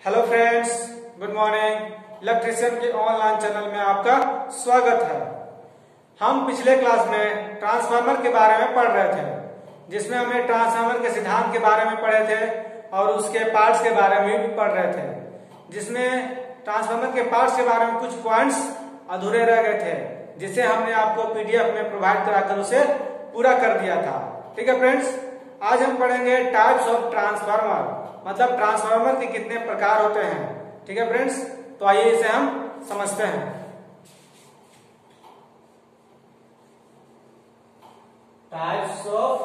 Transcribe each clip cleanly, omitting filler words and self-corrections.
Hello friends, good morning. Electrician के online channel में आपका स्वागत है। हम पिछले क्लास में ट्रांसफार्मर के बारे में पढ़ रहे थे, जिसमें हमने ट्रांसफार्मर के सिद्धांत के बारे में पढ़े थे और उसके पार्ट्स के बारे में भी पढ़ रहे थे, जिसमें ट्रांसफार्मर के पार्ट्स के बारे में कुछ पॉइंट्स अधूरे रह गए थे, जिसे हमने आपको पीडीएफ में प्रोवाइड कराकर उसे पूरा कर दिया था। ठीक है फ्रेंड्स, आज हम पढ़ेंगे टाइप्स ऑफ ट्रांसफार्मर, मतलब ट्रांसफार्मर के कितने प्रकार होते हैं। ठीक है फ्रेंड्स, तो आइए इसे हम समझते हैं। Types of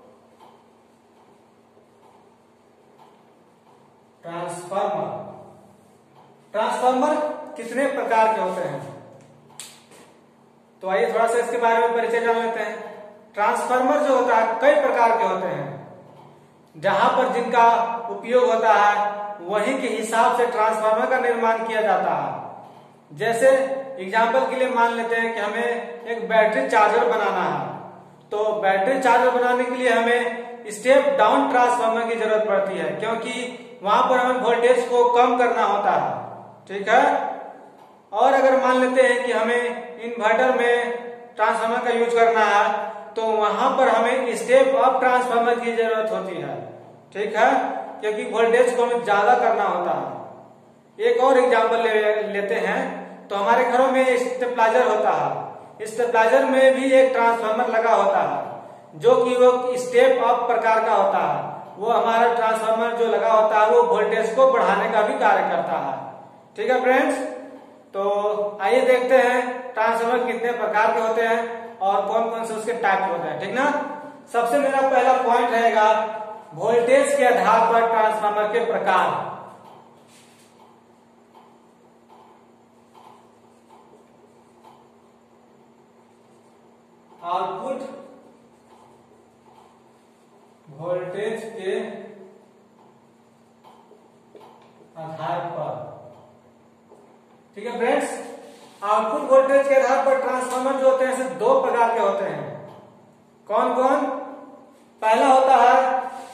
transformer. ट्रांसफार्मर कितने प्रकार के होते हैं, तो आइए थोड़ा सा इसके बारे में परिचय जान लेते हैं। ट्रांसफार्मर जो होता है कई प्रकार के होते हैं, जहां पर जिनका उपयोग होता है वही के हिसाब से ट्रांसफार्मर का निर्माण किया जाता है। जैसे एग्जांपल के लिए मान लेते हैं कि हमें एक बैटरी चार्जर बनाना है, तो बैटरी चार्जर बनाने के लिए हमें स्टेप डाउन ट्रांसफार्मर की जरूरत पड़ती है, क्योंकि वहां पर हमें वोल्टेज को कम करना होता है। ठीक है, और अगर मान लेते हैं कि हमें इन्वर्टर में ट्रांसफार्मर का यूज करना है, तो वहां पर हमें स्टेप अप ट्रांसफार्मर की जरूरत होती है। ठीक है, क्योंकि वोल्टेज को हमें ज्यादा करना होता है। एक और एग्जांपल लेते हैं, तो हमारे घरों में स्टेबलाइजर होता है। स्टेबलाइजर में भी एक ट्रांसफार्मर लगा होता है, जो कि वो स्टेप अप प्रकार का होता है। वो हमारा ट्रांसफार्मर जो लगा होता है वो वोल्टेज को बढ़ाने का भी कार्य करता है। ठीक है फ्रेंड्स, तो आइए देखते हैं ट्रांसफार्मर कितने प्रकार के होते हैं और कौन कौन से उसके टाइप होते हैं। ठीक ना, सबसे मेरा पहला पॉइंट रहेगा वोल्टेज के आधार पर ट्रांसफार्मर के प्रकार। आउटपुट वोल्टेज के आधार पर। ठीक है फ्रेंड्स, आउटपुट वोल्टेज के आधार पर ट्रांसफार्मर जो होते हैं सिर्फ दो प्रकार के होते हैं। कौन कौन? पहला होता है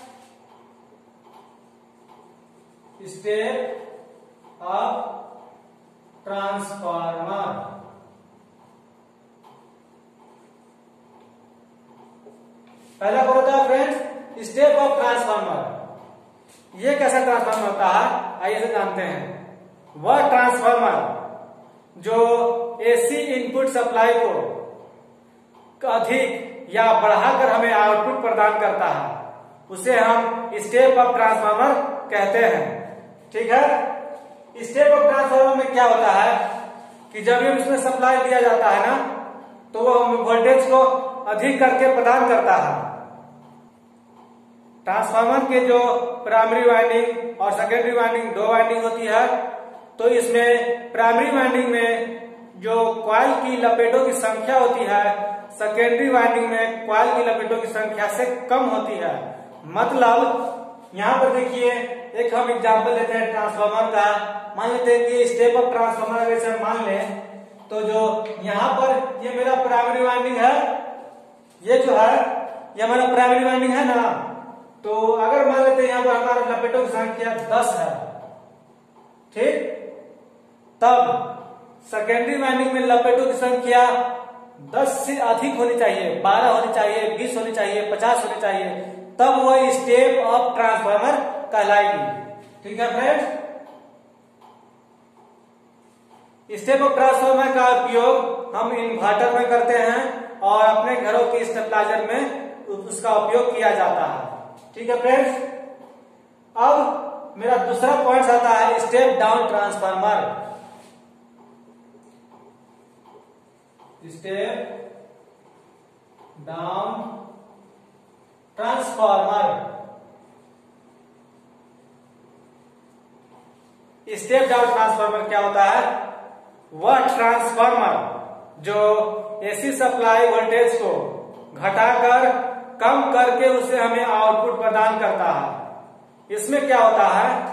स्टेप अप ट्रांसफार्मर। पहला कौन होता है फ्रेंड्स? Step up transformer. यह कैसा ट्रांसफार्मर होता है, आइए से जानते हैं। वह ट्रांसफार्मर जो एसी इनपुट सप्लाई को अधिक या बढ़ाकर हमें आउटपुट प्रदान करता है, उसे हम स्टेप अप ट्रांसफार्मर कहते हैं। ठीक है, स्टेप अप ट्रांसफार्मर में क्या होता है कि जब भी उसमें सप्लाई दिया जाता है ना, तो वो वोल्टेज को अधिक करके प्रदान करता है। ट्रांसफार्मर के जो प्राइमरी वाइंडिंग और सेकेंडरी वाइंडिंग दो वाइंडिंग होती है, तो इसमें प्राइमरी वाइंडिंग में जो कॉइल की लपेटों की संख्या होती है, सेकेंडरी वाइंडिंग में कॉइल की लपेटों की संख्या से कम होती है। मतलब यहाँ पर देखिए, एक हम एग्जांपल लेते हैं ट्रांसफार्मर का। मान लेते हैं कि स्टेप अप ट्रांसफार्मर अगर से मान लें, तो जो यहाँ पर ये मेरा प्राइमरी वाइंडिंग है, ये जो है ये हमारा प्राइमरी वाइंडिंग है ना, तो अगर मान लेते हैं यहाँ पर हमारा लपेटों की संख्या 10 है, ठीक, तब सेकेंडरी वाइंडिंग में लपेटों की संख्या 10 से अधिक होनी चाहिए, 12 होनी चाहिए, 20 होनी चाहिए, 50 होनी चाहिए, तब वह स्टेप अप ट्रांसफार्मर कहलाएगी। ठीक है फ्रेंड्स, स्टेप अप ट्रांसफार्मर का उपयोग हम इन्वर्टर में करते हैं और अपने घरों के स्टेबलाइजर में उसका उपयोग किया जाता है। ठीक है फ्रेंड्स, अब मेरा दूसरा पॉइंट आता है step down transformer. Step down transformer. Step down transformer क्या होता है? वह ट्रांसफार्मर जो एसी सप्लाई वोल्टेज को घटाकर कम करके उसे हमें आउटपुट प्रदान करता है। इसमें क्या होता है,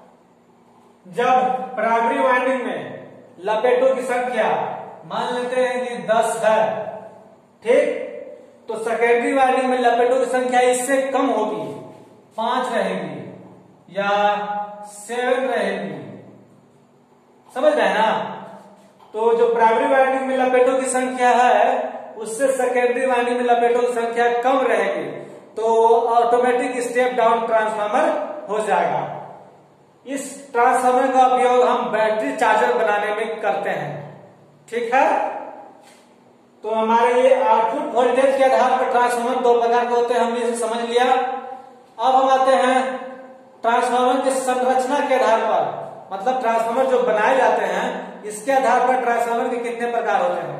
जब प्राइमरी वाइंडिंग में लपेटों की संख्या मान लेते हैं कि 10 है, ठीक, तो सेकेंडरी वाइंडिंग में लपेटों की संख्या इससे कम होगी, 5 रहेंगी। या 7 रहेगी। समझ रहे हैं ना? तो जो प्राइमरी वाइंडिंग में लपेटों की संख्या है उससे सेकेंडरी वाइंडिंग में लपेटों की संख्या कम रहेगी, तो ऑटोमेटिक स्टेप डाउन ट्रांसफार्मर हो जाएगा। इस ट्रांसफार्मर का उपयोग हम बैटरी चार्जर बनाने में करते हैं। ठीक है, तो हमारे ये आउटपुट वोल्टेज के आधार पर ट्रांसफार्मर दो प्रकार के होते हैं, हमने इसे समझ लिया। अब हम आते हैं ट्रांसफार्मर की संरचना के आधार पर, मतलब ट्रांसफार्मर जो बनाए जाते हैं इसके आधार पर ट्रांसफार्मर के कितने प्रकार होते हैं।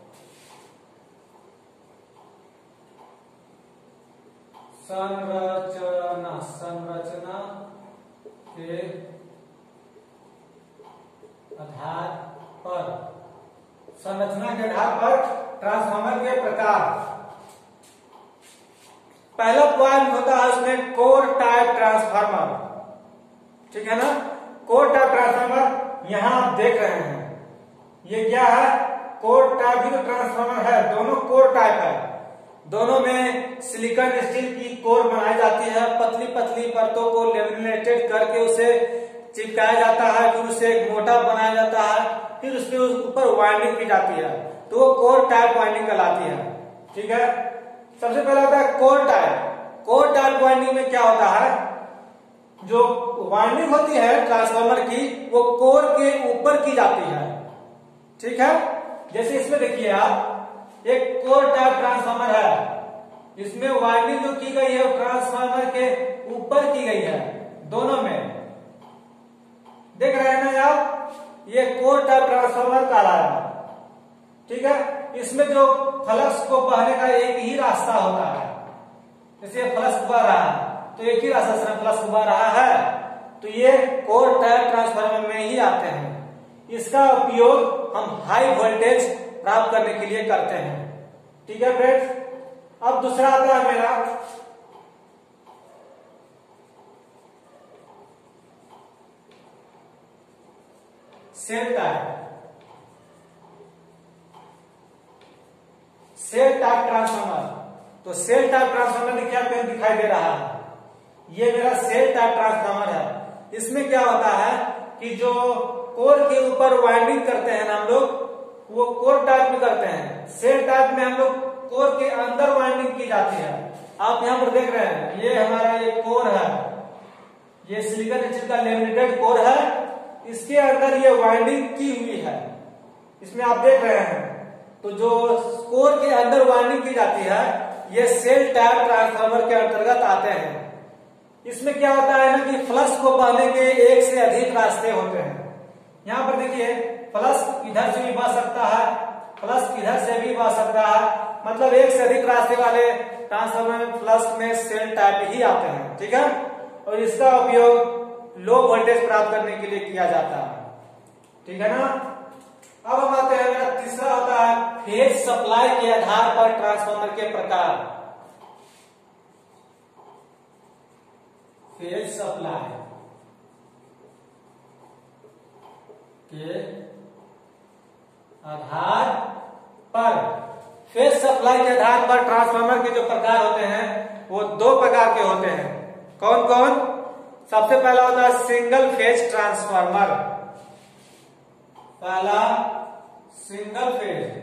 संरचना के आधार पर, संरचना के आधार पर ट्रांसफार्मर के प्रकार। पहला पॉइंट होता है उसमें कोर टाइप ट्रांसफार्मर। ठीक है ना? कोर टाइप ट्रांसफार्मर यहां आप देख रहे हैं, ये क्या है? कोर टाइप जो ट्रांसफार्मर है, दोनों कोर टाइप है। दोनों में सिलिकॉन स्टील की कोर बनाई जाती है, पतली पतली परतों को लेमिनेटेड करके उसे चिपकाया जाता है, फिर उसे एक मोटा बनाया जाता है, फिर उसके ऊपर वाइंडिंग की जाती है, तो वो कोर टाइप वाइंडिंग कहलाती है। ठीक है, सबसे पहला होता है core type. Core type winding में क्या होता है? जो वाइंडिंग होती है ट्रांसफार्मर की वो कोर के ऊपर की जाती है। ठीक है, जैसे इसमें देखिए आप, एक कोर टाइप ट्रांसफार्मर है, इसमें वाइंडिंग जो की गई है वो ट्रांसफार्मर के ऊपर की गई है, दोनों में देख रहे हैं ना आप, ये कोर टाइप ट्रांसफार्मर कहलाया। ठीक है, इसमें जो फ्लक्स को बहने का एक ही रास्ता होता है, जैसे फ्लक्स बह रहा है तो एक ही रास्ता से फ्लक्स बह रहा है, तो ये कोर टाइप ट्रांसफार्मर में ही आते हैं। इसका उपयोग हम हाई वोल्टेज प्राप्त करने के लिए करते हैं। ठीक है फ्रेंड्स, अब दूसरा आता है मेरा shell type. Shell type transformer, तो सेल टाइप ट्रांसफार्मर में क्या पेन दिखाई दे रहा है? ये मेरा सेल टाइप ट्रांसफार्मर है। इसमें क्या होता है कि जो कोर के ऊपर वाइंडिंग करते हैं ना हम लोग, वो कोर टाइप में करते हैं। सेल टाइप में हम लोग कोर के अंदर वाइंडिंग की जाती है। आप यहां पर देख रहे हैं, ये हमारा ये कोर है, ये सिलिकॉन स्टील का लेमिनेटेड कोर है, इसके अंदर ये वाइंडिंग की हुई है, इसमें आप देख रहे हैं। तो जो कोर के अंदर वाइंडिंग की जाती है ये सेल टाइप ट्रांसफार्मर के अंतर्गत आते हैं। इसमें क्या होता है ना कि फ्लक्स को बहने के एक से अधिक रास्ते होते हैं। यहां पर देखिए, फ्लक्स इधर से भी बह सकता है, फ्लक्स इधर से भी बह सकता है, मतलब एक से अधिक रास्ते वाले ट्रांसफार्मर फ्लक्स में सेल टाइप ही आते हैं। ठीक है, और इसका उपयोग लो वोल्टेज प्राप्त करने के लिए किया जाता है। ठीक है ना? अब हम आते हैं, मेरा तीसरा होता है फेज सप्लाई के आधार पर ट्रांसफार्मर के प्रकार। फेज सप्लाई के आधार पर, फेज सप्लाई के आधार पर ट्रांसफार्मर के जो प्रकार होते हैं वो दो प्रकार के होते हैं। कौन कौन? सबसे पहला होता है सिंगल फेज ट्रांसफार्मर। पहला single phase.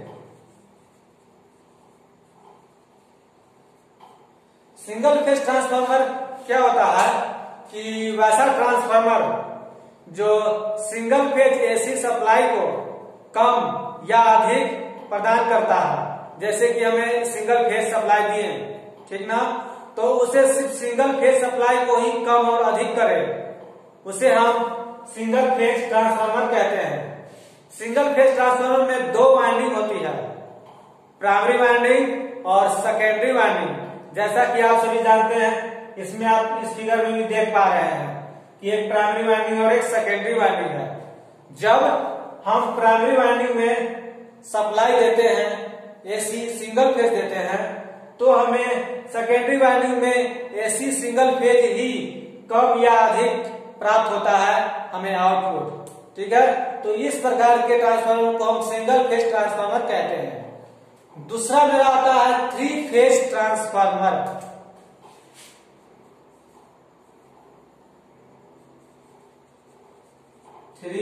Single phase transformer क्या होता है कि वैसा ट्रांसफार्मर जो सिंगल फेज एसी सप्लाई को कम या अधिक प्रदान करता है। जैसे कि हमें सिंगल फेज सप्लाई दिए, ठीक ना, तो उसे सिर्फ सिंगल फेज सप्लाई को ही कम और अधिक करे, उसे हम सिंगल फेज ट्रांसफार्मर कहते हैं। सिंगल फेज ट्रांसफार्मर में दो वाइंडिंग होती है, प्राइमरी वाइंडिंग और सेकेंडरी वाइंडिंग। जैसा कि आप सभी जानते हैं, इसमें आप इस फिगर में भी देख पा रहे हैं कि एक प्राइमरी वाइंडिंग और एक सेकेंडरी वाइंडिंग है। जब हम प्राइमरी वाइंडिंग में सप्लाई देते हैं, एसी सिंगल फेज देते हैं, तो हमें सेकेंडरी वाइंडिंग में एसी सिंगल फेज ही कम या अधिक प्राप्त होता है हमें आउटपुट। ठीक है, तो इस प्रकार के ट्रांसफार्मर को हम सिंगल फेज ट्रांसफार्मर कहते हैं। दूसरा मेरा आता है three phase transformer. Three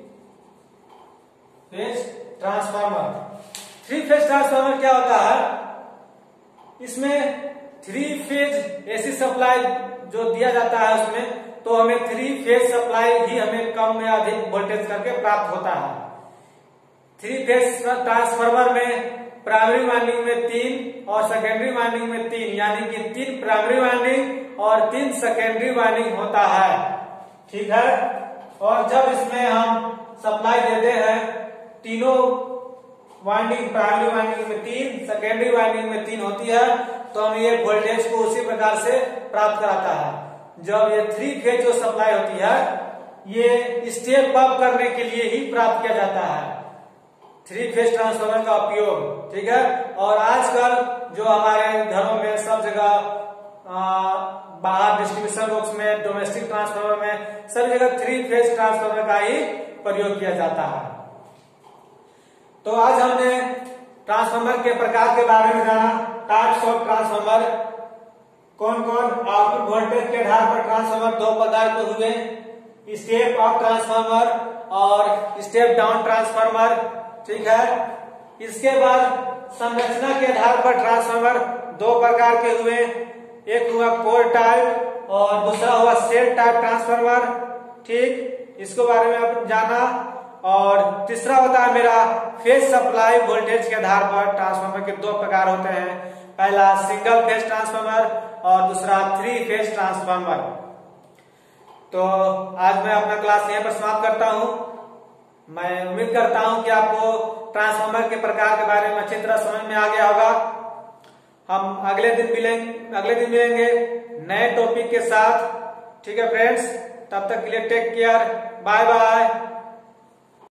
phase transformer. Three phase transformer क्या होता है, इसमें थ्री फेज एसी सप्लाई जो दिया जाता है उसमें, तो हमें थ्री फेज सप्लाई ही हमें कम या अधिक वोल्टेज करके प्राप्त होता है। थ्री फेज ट्रांसफार्मर में प्राइमरी वाइंडिंग में 3 और सेकेंडरी वाइंडिंग में 3, यानी कि 3 प्राइमरी वाइंडिंग और 3 सेकेंडरी वाइंडिंग होता है। ठीक है, और जब इसमें हम सप्लाई देते हैं, तीनों वाइंडिंग प्राइमरी वाइंडिंग में 3, सेकेंडरी वाइंडिंग में 3 होती है, तो हम ये वोल्टेज को उसी प्रकार से प्राप्त कराता है। जब ये थ्री फेज जो सप्लाई होती है, ये स्टेप अप करने के लिए ही प्राप्त किया जाता है थ्री फेज ट्रांसफार्मर का उपयोग। ठीक है, और आजकल जो हमारे घरों में सब जगह बाहर डिस्ट्रीब्यूशन बॉक्स में, डोमेस्टिक ट्रांसफार्मर में, सब जगह थ्री फेज ट्रांसफार्मर का ही प्रयोग किया जाता है। तो आज हमने ट्रांसफार्मर के प्रकार के बारे में जाना, टाइप्स ऑफ ट्रांसफार्मर, कौन कौन आउटपुट वोल्टेज के आधार पर ट्रांसफार्मर दो प्रकार के हुए, स्टेप अप ट्रांसफार्मर और स्टेप डाउन ट्रांसफार्मर। ठीक है, इसके बाद संरचना के आधार पर ट्रांसफार्मर दो प्रकार के हुए, एक हुआ कोर टाइप और दूसरा हुआ सेल टाइप ट्रांसफार्मर। ठीक, इसके बारे में आप जाना। और तीसरा होता है मेरा फेज सप्लाई वोल्टेज के आधार पर ट्रांसफार्मर के दो प्रकार होते हैं, पहला सिंगल फेज ट्रांसफार्मर और दूसरा थ्री फेज ट्रांसफार्मर। तो आज मैं अपना क्लास यहीं पर समाप्त करता हूं। मैं उम्मीद करता हूं कि आपको ट्रांसफार्मर के प्रकार के बारे में अच्छी तरह समझ में आ गया होगा। हम अगले दिन मिलेंगे नए टॉपिक के साथ। ठीक है फ्रेंड्स, तब तक के लिए टेक केयर, बाय बाय।